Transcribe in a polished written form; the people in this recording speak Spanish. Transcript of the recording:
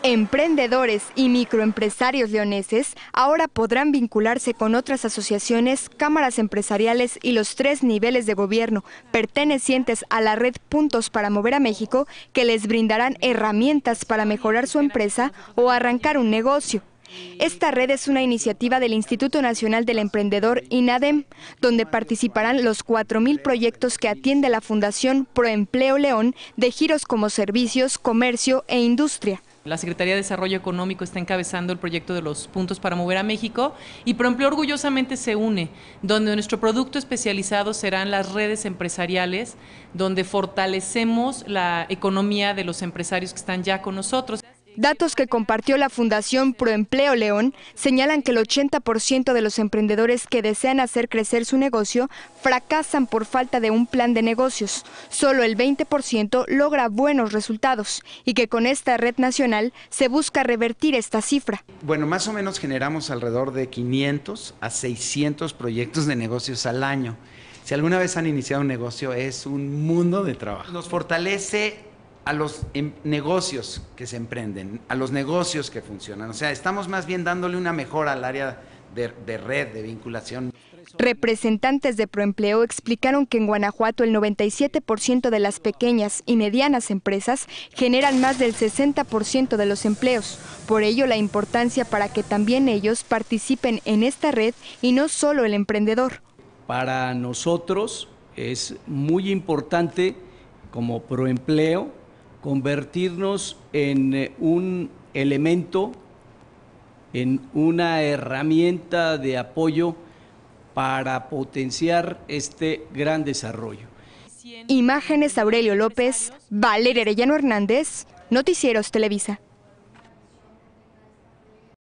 Emprendedores y microempresarios leoneses ahora podrán vincularse con otras asociaciones, cámaras empresariales y los 3 niveles de gobierno pertenecientes a la red Puntos para Mover a México, que les brindarán herramientas para mejorar su empresa o arrancar un negocio. Esta red es una iniciativa del Instituto Nacional del Emprendedor, INADEM, donde participarán los 4,000 proyectos que atiende la Fundación Proempleo León, de giros como servicios, comercio e industria. La Secretaría de Desarrollo Económico está encabezando el proyecto de los Puntos para Mover a México y Proempleo orgullosamente se une, donde nuestro producto especializado serán las redes empresariales, donde fortalecemos la economía de los empresarios que están ya con nosotros. Datos que compartió la Fundación Proempleo León señalan que el 80% de los emprendedores que desean hacer crecer su negocio fracasan por falta de un plan de negocios. Solo el 20% logra buenos resultados y que con esta red nacional se busca revertir esta cifra. Bueno, más o menos generamos alrededor de 500 a 600 proyectos de negocios al año. Si alguna vez han iniciado un negocio, es un mundo de trabajo. Nos fortalece a los negocios que se emprenden, a los negocios que funcionan. O sea, estamos más bien dándole una mejora al área de red, de vinculación. Representantes de Proempleo explicaron que en Guanajuato el 97% de las pequeñas y medianas empresas generan más del 60% de los empleos. Por ello, la importancia para que también ellos participen en esta red y no solo el emprendedor. Para nosotros es muy importante, como Proempleo, convertirnos en un elemento, en una herramienta de apoyo para potenciar este gran desarrollo. Imágenes Aurelio López, Valeria Arellano Hernández, Noticieros Televisa.